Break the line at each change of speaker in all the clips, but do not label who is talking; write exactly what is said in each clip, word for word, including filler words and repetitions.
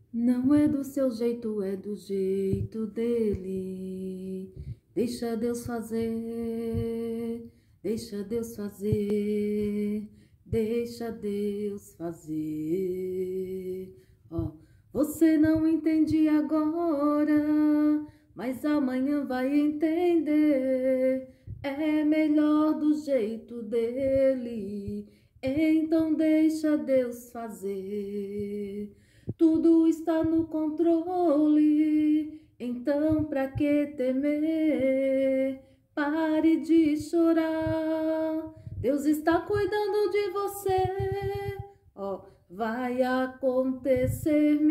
Não é do seu jeito, é do jeito dele. Deixa Deus fazer, deixa Deus fazer, deixa Deus fazer. Ó, você não entende agora, mas amanhã vai entender. É melhor do jeito dele, então deixa Deus fazer. Tudo está no controle, então pra que temer? Pare de chorar, Deus está cuidando de você. Ó, vai acontecer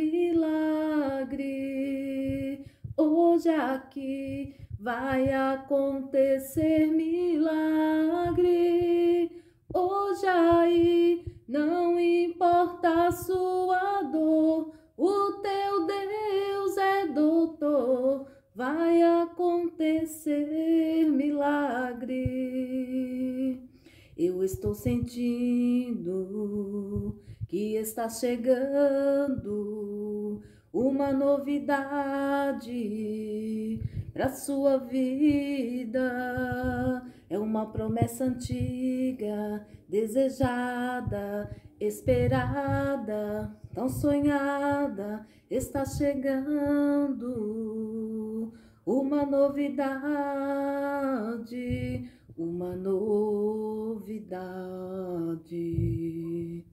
milagre hoje aqui, vai acontecer milagre hoje aí. Não importa a sua dor, o teu Deus é doutor, vai acontecer milagre. Eu estou sentindo que está chegando uma novidade para sua vida. É uma promessa antiga, desejada, esperada, tão sonhada. Está chegando uma novidade, uma novidade.